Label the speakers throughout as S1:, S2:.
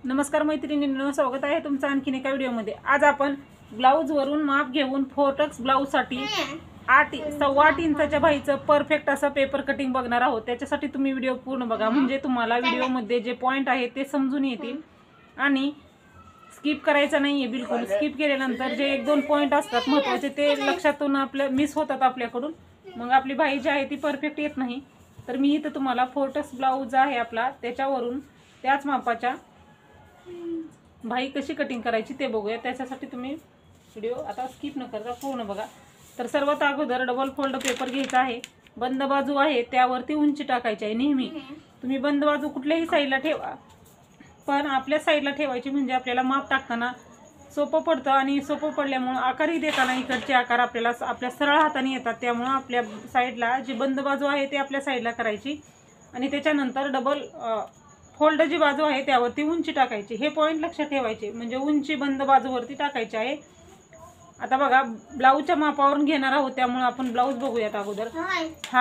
S1: नमस्कार मैत्रिणींनो, स्वागत आहे तुमचं आणखीन एका व्हिडिओमध्ये। आज आपण ब्लाऊज वरून माप घेऊन फोरटक्स ब्लाऊज साठी 8.25 इंचाच्या बाहीचं परफेक्ट असं पेपर कटिंग बघणार आहोत। त्याच्यासाठी तुम्ही व्हिडिओ पूर्ण बघा, म्हणजे तुम्हाला व्हिडिओमध्ये जे पॉइंट आहेत ते समजून येतील आणि स्किप करायचं नाहीये बिलकुल। स्किप केल्यानंतर जे एक दोन पॉइंट असतात महत्त्वाचे ते लक्षातून आपल्या मिस होतात आपल्याकडून, मग आपली बाही जी आहे ती परफेक्ट येत नाही। तर मी इथं तुम्हाला फोरटक्स ब्लाऊज आहे आपला, त्याच्यावरून त्याच मापाच्या बाही कशी कटिंग करायची ते बघूया। त्याच्यासाठी तुम्ही व्हिडिओ आता स्किप न करता पूर्ण बघा। तर सर्वात अगोदर डबल फोल्ड पेपर घ्यायचा आहे। बंद बाजू आहे त्यावरती उंची टाकायची आहे। नेहमी तुम्ही बंद बाजू कुठल्याही साईडला ठेवा, पण आपल्या साईडला ठेवायची म्हणजे आपल्याला माप टाकताना सोपं पडतं आणि सोपं पडल्यामुळे आकारही देताना इकडचे आकार आपल्याला आपल्या सरळ हाताने येतात। त्यामुळे आपल्या साईडला जी बंद बाजू आहे ते आपल्या साईडला करायची आणि त्याच्यानंतर डबल फोल्ड जी बाजू आहे त्यावरती उंची टाकायची। हे पॉइंट लक्षात ठेवायचे, म्हणजे उंची बंद बाजूवरती टाकायची आहे। आता बघा, ब्लाऊजच्या मापावरून घेणार आहोत त्यामुळे आपण ब्लाऊज बघूयात अगोदर। हा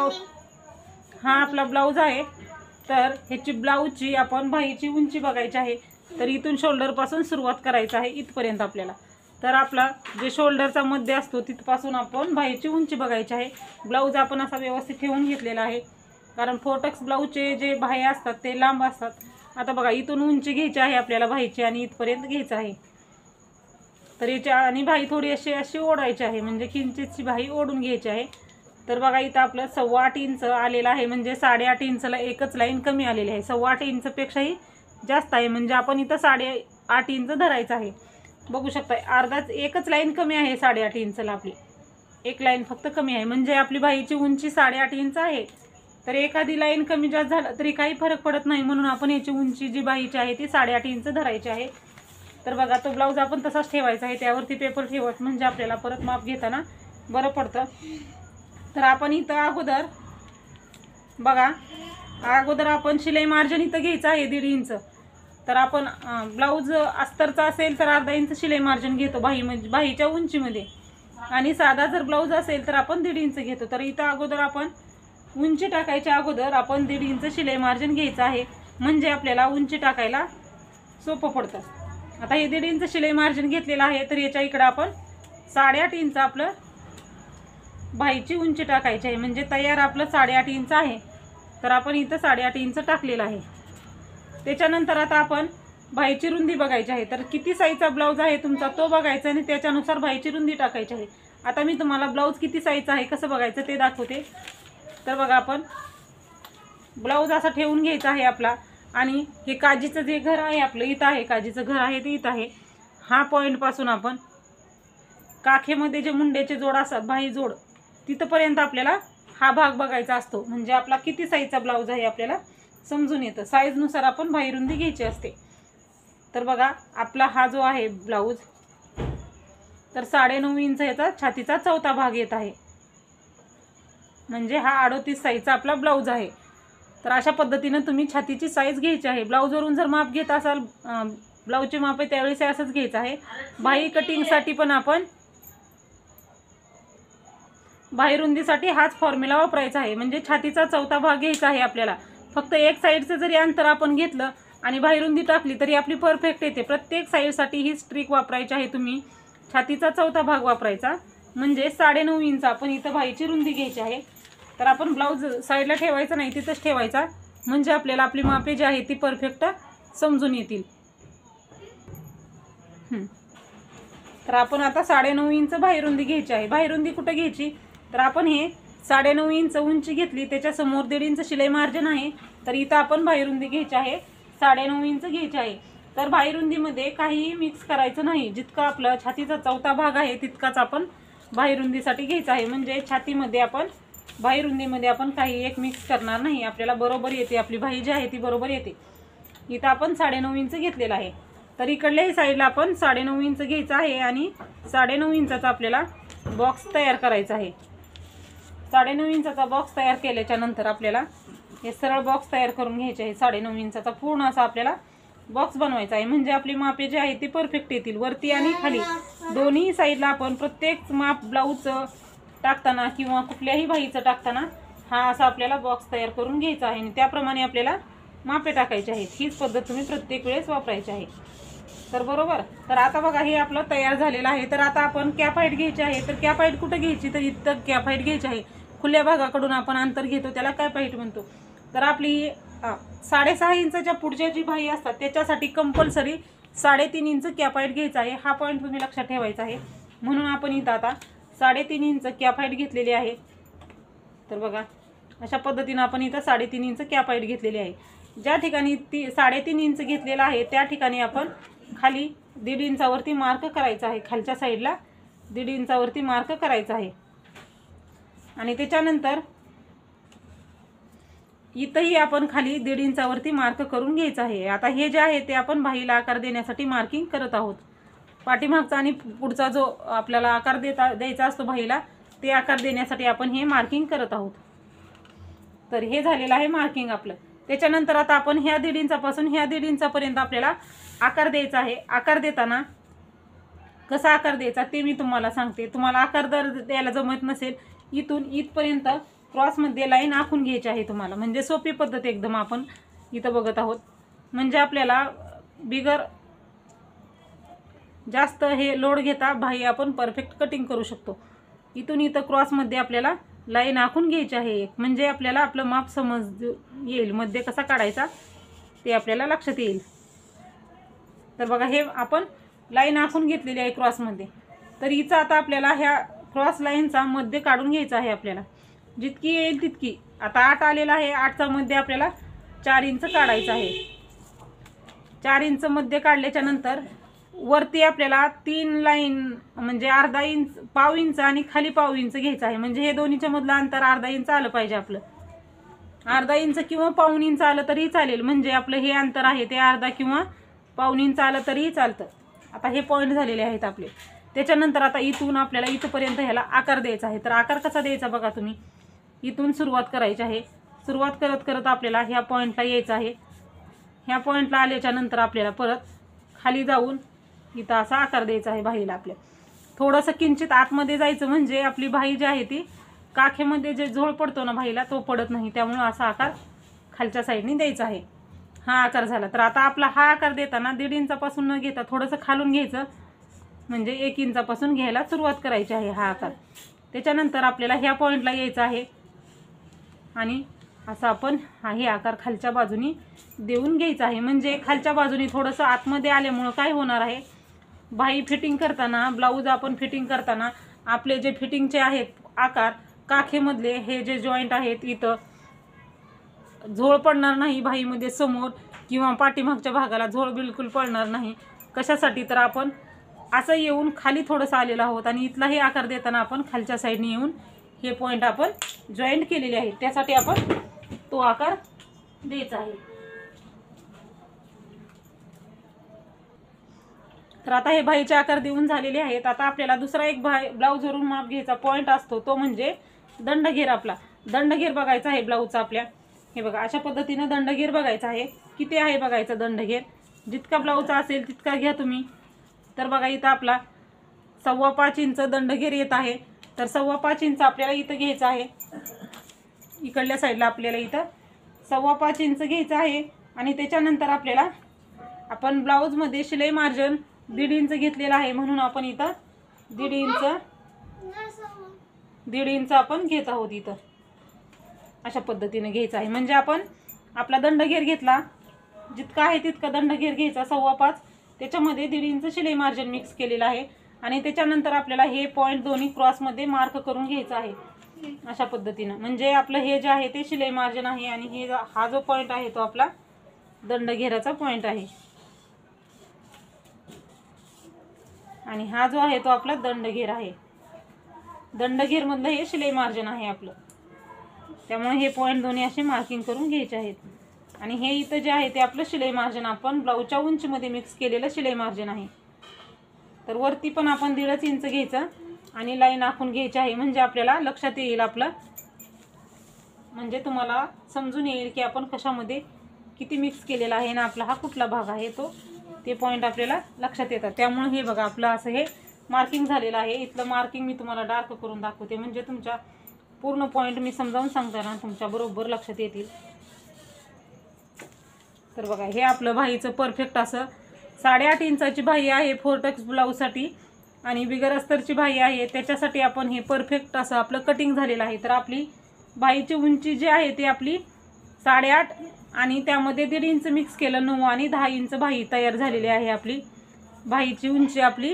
S1: आपला ब्लाऊज आहे। तर ह्याची ब्लाऊजची आपण बाहीची उंची बघायची आहे। तर इथून शोल्डर पासून सुरुवात करायचं आहे इथपर्यंत आपल्याला। तर आपला जे शोल्डरचा मध्य असतो तिथपासून आपण बाहीची उंची बघायची आहे। ब्लाऊज आपण असा व्यवस्थित ठेवून घेतलेला आहे, कारण फोरटक्स ब्लाऊजचे जे बाही असतात ते लांब असतात। आता बघा, इथून उंची घ्यायची आहे आपल्याला बाहीची आणि इथपर्यंत घ्यायचं आहे। तर याच्या आणि बाही थोडी अशी ओढायची आहे, म्हणजे किंचितची बाही ओढून घ्यायची आहे। तर बघा, इथं आपलं 8.25 इंच आलेलं आहे, म्हणजे 8.5 इंचला एकच लाईन कमी आलेली आहे। 8.25 इंचपेक्षाही जास्त आहे, म्हणजे आपण इथं 8.5 इंच धरायचं आहे। बघू शकता, एकच लाईन कमी आहे 8.5 इंचला। आपली एक लाईन फक्त कमी आहे, म्हणजे आपली बाहीची उंची 8.5 इंच आहे। तर एखादी लाईन कमी जास्त झालं तरी काही फरक पडत नाही, म्हणून आपण याची उंची जी बाहीची आहे ती 8.5 इंच धरायची आहे। तर बघा, तो ब्लाऊज आपण तसाच ठेवायचा आहे, त्यावरती पेपर ठेवत म्हणजे आपल्याला परत माप घेताना बरं पडतं। तर आपण इथं अगोदर आपण शिलाई मार्जिन इथं घ्यायचं आहे 1.5 इंच। तर आपण ब्लाऊज अस्तरचा असेल तर 1/2 इंच शिलाई मार्जिन घेतो बाहीच्या उंचीमध्ये, आणि साधा जर ब्लाऊज असेल तर आपण 1.5 इंच घेतो। तर इथं अगोदर आपण उंची टाकायच्या अगोदर आपण 1.5 इंच शिलाई मार्जिन घ्यायचं आहे, म्हणजे आपल्याला उंची टाकायला सोपं पडतं। आता हे 1.5 इंच शिलाई मार्जिन घेतलेलं आहे, तर याच्या इकडे आपण 8.5 इंच आपलं बाहीची उंची टाकायची आहे, म्हणजे तयार आपलं 8.5 इंच आहे। तर आपण इथं 8.5 इंच टाकलेलं आहे। त्याच्यानंतर आता आपण बाहीची रुंदी बघायची आहे। तर किती साईजचा ब्लाऊज आहे तुमचा तो बघायचा आणि त्याच्यानुसार बाहीची रुंदी टाकायची आहे। आता मी तुम्हाला ब्लाऊज किती साईजचा आहे कसं बघायचं ते दाखवते। तर बघा, आपण ब्लाऊज असा ठेवून घ्यायचा आहे आपला, आणि हे काजीचं जे घर आहे आपलं इथं आहे, काजीचं घर आहे ते इथं आहे। हा पॉइंट पासून आपण काखेमध्ये जे मुंड्याचे जोड असतात बाही जोड तिथपर्यंत आपल्याला हा भाग बघायचा असतो, म्हणजे आपला किती साईजचा ब्लाऊज आहे आपल्याला समजून येतं। साईजनुसार आपण बाही रुंदी घ्यायची असते। तर बघा, आपला हा जो आहे ब्लाऊज तर 9.5 इंच याचा छातीचा चौथा भाग येत आहे, म्हणजे हा 38 साईजचा आपला ब्लाऊज आहे। तर अशा पद्धतीने तुम्ही छातीची साईज घ्यायची आहे। ब्लाऊजवरून जर माप घेत असाल, ब्लाऊजचे माप आहे त्यावेळेस असंच घ्यायचं आहे। बाही कटिंगसाठी पण आपण बाही रुंदीसाठी हाच फॉर्म्युला वापरायचा आहे, म्हणजे छातीचा चौथा भाग घ्यायचा आहे आपल्याला। फक्त एक साईडचं जरी अंतर आपण घेतलं आणि बाही रुंदी टाकली तरी आपली परफेक्ट येते। प्रत्येक साईडसाठी ही ट्रिक वापरायची आहे तुम्ही, छातीचा चौथा भाग वापरायचा, म्हणजे 9.5 इंच आपण इथं बाहीची रुंदी घ्यायची आहे। तर आपण ब्लाऊज साईडला ठेवायचा नाही, तिथंच ठेवायचा, म्हणजे आपल्याला आपली मापे जी आहे ती परफेक्ट समजून येतील। तर आपण आता 9.5 इंच बाही रुंदी घ्यायची आहे। बाही रुंदी कुठे घ्यायची, तर आपण हे 9.5 इंच उंची घेतली, त्याच्या समोर 1.5 इंच शिलाई मार्जिन आहे। तर इथं आपण बाही रुंदी घ्यायची आहे 9.5 इंच घ्यायची आहे। तर बाही रुंदीमध्ये काहीही मिक्स करायचं नाही, जितका आपला छातीचा चौथा भाग आहे तितकाच आपण बाही रुंदीसाठी घ्यायचा आहे, म्हणजे छातीमध्ये आपण बाही रुंदीमध्ये आपण काही एक मिक्स करणार नाही, आपल्याला बरोबर येते, आपली बाही जी आहे ती बरोबर येते। इथं आपण 9.5 इंच घेतलेला आहे। तर इकडल्याही साईडला आपण 9.5 इंच घ्यायचं आहे आणि 9.5 इंचाचा आपल्याला बॉक्स तयार करायचा आहे। 9.5 इंचाचा बॉक्स तयार केल्याच्या नंतर आपल्याला हे सरळ बॉक्स तयार करून घ्यायचे आहे। 9.5 इंचाचा पूर्ण असा आपल्याला बॉक्स बनवायचा आहे, म्हणजे आपली मापे जी आहे ती परफेक्ट येतील, वरती आणि खाली दोन्ही साईडला। आपण प्रत्येक माप ब्लाऊज टाकताना किंवा कुठल्याही बाहीचं टाकताना हा असा आपल्याला बॉक्स तयार करून घ्यायचा आहे, आणि त्याप्रमाणे आपल्याला मापे टाकायचे आहेत. हीच पद्धत तुम्ही प्रत्येक वेळेस वापरायची आहे. तर बरोबर. तर आता बघा हे आपलं तयार झालेलं आहे. तर आता आपण कॅप हाईट घ्यायची आहे. तर कॅप हाईट कुठं घ्यायची, तर इथं कॅप हाईट घ्यायची आहे. खुल्या भागाकडून आपण अंतर घेतो त्याला कॅप हाईट म्हणतो. तर आपली 6.5 इंचाच्या पुढच्या जी बाही असतात त्याच्यासाठी कंपल्सरी 3.5 इंच कॅप हाईट घ्यायचा आहे. हा पॉईंट तुम्ही लक्षात ठेवायचा आहे. म्हणून आपण इथं आता 3.5 इंच कॅप हाईट घेतलेली आहे. तर बघा अशा पद्धतीने आपण इथं 3.5 इंच कॅप हाईट घेतलेली आहे. ज्या ठिकाणी 3.5 इंच घेतलेला आहे त्या ठिकाणी आपण खाली 1.5 इंचावरती मार्क करायचा आहे. खालच्या साईडला 1.5 इंचावरती मार्क करायचा आहे. आणि त्याच्यानंतर इथंही आपण खाली 1.5 इंचावरती मार्क करून घ्यायचं आहे. आता हे जे आहे ते आपण बाहीला आकार देण्यासाठी मार्किंग करत आहोत. पाठीमागचा आणि पुढचा जो आपल्याला आकार द्यायचा असतो बाहीला ते आकार देण्यासाठी आपण हे मार्किंग करत आहोत. तर हे झालेलं आहे मार्किंग आपलं. त्याच्यानंतर आता आपण ह्या 1.5 इंचापासून ह्या 1.5 इंचापर्यंत आपल्याला आकार द्यायचा आहे. आकार देताना कसा आकार द्यायचा ते मी तुम्हाला सांगते. तुम्हाला आकार जर द्यायला जमत नसेल इथून इथपर्यंत क्रॉसमध्ये लाईन आखून घ्यायची आहे तुम्हाला. म्हणजे सोपी पद्धत एकदम आपण इथं बघत आहोत. म्हणजे आपल्याला बिगर जास्त हे लोड घेता बाही आपण परफेक्ट कटिंग करू शकतो. इथून इथं क्रॉसमध्ये आपल्याला लाईन आखून घ्यायची आहे. म्हणजे आपल्याला आपलं माप समज येईल, मध्ये कसा काढायचा ते आपल्याला लक्षात येईल. तर बघा हे आपण लाईन आखून घेतलेली आहे क्रॉसमध्ये. तर हिचं आता आपल्याला ह्या क्रॉस लाईनचा मध्ये काढून घ्यायचा आहे. आपल्याला जितकी येईल तितकी. आता 8 आलेला आहे. 8चा मध्ये आपल्याला 4 इंच काढायचा आहे. 4 इंच मध्ये काढल्याच्या नंतर वरती आपल्याला 3 लाईन म्हणजे अर्धा इंच, पाव इंच आणि खाली पाव इंच घ्यायचं आहे. म्हणजे हे दोन्हीच्या मधलं अंतर अर्धा इंच आलं पाहिजे आपलं. अर्धा इंच किंवा पाऊण इंच आलं तरीही चालेल. म्हणजे आपलं हे अंतर आहे ते अर्धा किंवा पाऊण इंच आलं तरीही चालतं. आता हे पॉईंट झालेले आहेत आपले. त्याच्यानंतर आता इथून आपल्याला इथपर्यंत ह्याला आकार द्यायचा आहे. तर आकार कसा द्यायचा बघा तुम्ही. इथून सुरुवात करायची आहे. सुरुवात करत करत आपल्याला ह्या पॉईंटला यायचं आहे. ह्या पॉईंटला आल्याच्या नंतर आपल्याला परत खाली जाऊन इथं असा आकार द्यायचा आहे बाहीला आपल्या. थोडंसं किंचित आतमध्ये जायचं म्हणजे आपली बाही जी आहे ती काखेमध्ये जे झोळ पडतो ना बाहीला तो पडत नाही. त्यामुळं असा आकार खालच्या साईडने द्यायचा आहे. हा आकार झाला. तर आता आपला हा आकार देताना 1.5 इंचापासून न घेता थोडंसं खालून घ्यायचं. म्हणजे 1 इंचापासून घ्यायला सुरुवात करायची आहे हा आकार. त्याच्यानंतर आपल्याला ह्या पॉईंटला यायचं आहे आणि असं आपण हे आकार खालच्या बाजूनी देऊन घ्यायचा आहे. म्हणजे खालच्या बाजूनी थोडंसं आतमध्ये आल्यामुळं काय होणार आहे, बाही फिटिंग करताना, ब्लाऊज आपण फिटिंग करताना आपले जे फिटिंगचे आहेत आकार काखेमधले हे जे जॉईंट आहेत इथं झोळ पडणार नाही बाहीमध्ये समोर किंवा पाठीमागच्या भागाला झोळ बिलकुल पडणार नाही. कशासाठी, तर आपण असं येऊन खाली थोडंसं आलेलं आहोत आणि इथलाही आकार देताना आपण खालच्या साईडने येऊन हे पॉईंट आपण जॉईंट केलेले आहेत. त्यासाठी आपण तो आकार द्यायचा आहे. तर आता हे बाहीचे आकार देऊन झालेले आहेत. आता आपल्याला दुसरा एक ब्लाऊजवरून माप घ्यायचा पॉईंट असतो तो म्हणजे दंडघेर. आपला दंडघेर बघायचा आहे ब्लाऊजचा आपल्या. हे बघा अशा पद्धतीने दंडघेर बघायचा आहे. किती आहे बघायचा दंडघेर. जितका ब्लाऊजचा असेल तितका घ्या तुम्ही. तर बघा इथं आपला 5.25 इंच दंडघेर येत आहे. तर 5.25 इंच आपल्याला इथं घ्यायचं आहे. इकडल्या साईडला आपल्याला इथं 5.25 इंच घ्यायचं आहे. आणि त्याच्यानंतर आपल्याला आपण ब्लाऊजमध्ये शिलाई मार्जिन 1.5 इंच घेतलेला आहे. म्हणून आपण इथं 1.5 इंच आपण घेत आहोत. इथं अशा पद्धतीने घ्यायचं आहे. म्हणजे आपण आपला दंडघेर घेतला जितका आहे तितका दंडघेर घ्यायचा 5.25. त्याच्यामध्ये 1.5 इंच शिलाई मार्जिन मिक्स केलेला आहे. आणि त्याच्यानंतर आपल्याला हे पॉईंट दोन्ही क्रॉसमध्ये मार्क करून घ्यायचा आहे अशा पद्धतीनं. म्हणजे आपलं हे जे आहे ते शिलाई मार्जिन आहे आणि हे हा जो पॉईंट आहे तो आपला दंडघेराचा पॉईंट आहे. आणि हा जो आहे तो आपला दंडघेर आहे. दंडघेर मधलं हे शिलाई मार्जिन आहे आपलं. त्यामुळे हे पॉईंट दोन्ही असे मार्किंग करून घ्यायचे आहेत. आणि हे इथं जे आहे ते आपलं शिलाई मार्जिन आपण ब्लाऊजच्या उंचीमध्ये मिक्स केलेलं शिलाई मार्जिन आहे. तर वरती पण आपण 1.5 इंच घ्यायचं आणि लाईन आखून घ्यायची आहे. म्हणजे आपल्याला लक्षात येईल आपलं, म्हणजे तुम्हाला समजून येईल की आपण कशामध्ये किती मिक्स केलेला आहे ना आपला हा कुठला भाग आहे तो, ते पॉईंट आपल्याला लक्षात येतात. त्यामुळे हे बघा आपलं असं हे मार्किंग झालेलं आहे. इथलं मार्किंग मी तुम्हाला डार्क करून दाखवते. म्हणजे तुमच्या पूर्ण पॉईंट मी समजावून सांगताना तुमच्या बरोबर लक्षात येतील. तर बघा हे आपलं बाहीचं परफेक्ट असं 8.5 इंचाची बाही आहे फोरटक्स ब्लाऊजसाठी आणि बिगर अस्तरची बाही आहे त्याच्यासाठी आपण हे परफेक्ट असं आपलं कटिंग झालेलं आहे। तर आपली बाहीची उंची जी आहे ती आपली 8.5 आणि त्यामध्ये 1.5 इंच मिक्स केलं 9 आणि 10 इंच बाही तयार झालेली आहे। आपली बाहीची उंची आपली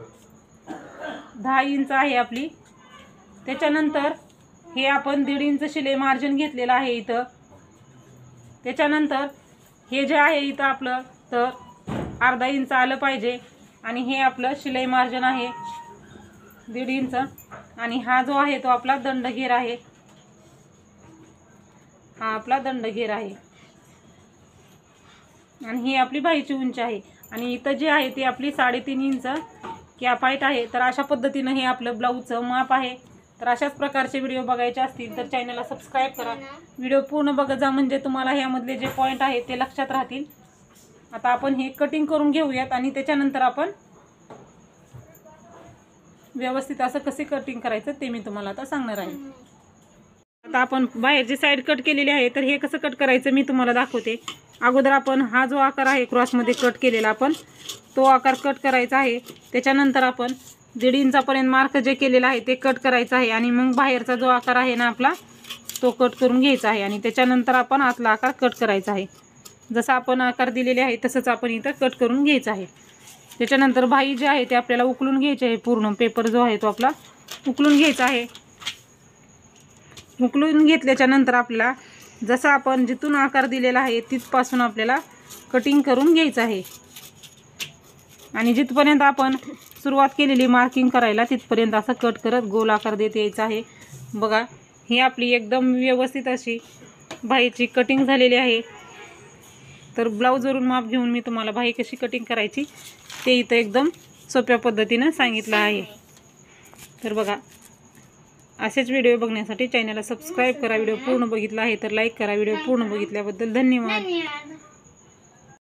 S1: 10 इंच आहे आपली। त्याच्यानंतर हे आपण 1.5 इंच शिलाई मार्जिन घेतलेलं आहे इथं। त्याच्यानंतर हे जे आहे इथं आपलं तर अर्धा इंच आलं पाहिजे आणि हे आपलं शिलाई मार्जिन आहे 1.5 इंच आणि हा जो आहे तो आपला दंडघेर आहे, हा आपला दंडघेर आहे आणि ही आपली बाहीची उंची आहे आणि इथं जी आहे ती आपली 3.5 इंच कॅप हाईट आहे। तर अशा पद्धतीने हे आपलं ब्लाऊजचं माप आहे। तर अशाच प्रकारचे व्हिडिओ बघायचे असतील तर चॅनलला सबस्क्राईब करा, व्हिडिओ पूर्ण बघत जा म्हणजे तुम्हाला यामधले जे पॉईंट आहेत ते लक्षात राहतील। आता आपण हे कटिंग करून घेऊयात आणि त्याच्यानंतर आपण व्यवस्थित असं कसे कटिंग करायचं ते मी तुम्हाला आता सांगणार आहे। आता आपण बाहेरची साईड कट केलेली आहे तर हे कसं कट करायचं मी तुम्हाला दाखवते। अगोदर आपण हा जो आकार आहे क्रॉसमध्ये कट केलेला आपण तो आकार कट करायचा आहे। त्याच्यानंतर आपण 1.5 इंचापर्यंत मार्क जे केलेला आहे ते कट करायचा आहे आणि मग बाहेरचा जो आकार आहे ना आपला तो कट करून घ्यायचा आहे आणि त्याच्यानंतर आपण आतला आकार कट करायचा आहे। जसा आपण आकार दिलेले आहे तसंच आपण इथं कट करून घ्यायचं आहे। त्याच्यानंतर बाही जी आहे ते आपल्याला उकलून घ्यायची आहे, पूर्ण पेपर जो आहे तो आपला उकलून घ्यायचा आहे। उकलून घेतल्याच्या नंतर आपल्याला जसा आपण जिथून आकार दिलेला आहे तिथपासून आपल्याला कटिंग करून घ्यायचं आहे आणि जिथपर्यंत आपण सुरुवात केलेली मार्किंग करायला तिथपर्यंत असं कट करत गोल आकार देत यायचा आहे। बघा ही आपली एकदम व्यवस्थित अशी बाहीची कटिंग झालेली आहे। तर ब्लाऊजवरून माप घेऊन मी तुम्हाला बाही कशी कटिंग करायची ते इथं एकदम सोप्या पद्धतीने सांगितलं आहे। तर बघा असेच व्हिडिओ बघण्यासाठी चॅनलला सबस्क्राईब करा, व्हिडिओ पूर्ण बघितला आहे तर लाईक करा। व्हिडिओ पूर्ण बघितल्याबद्दल धन्यवाद।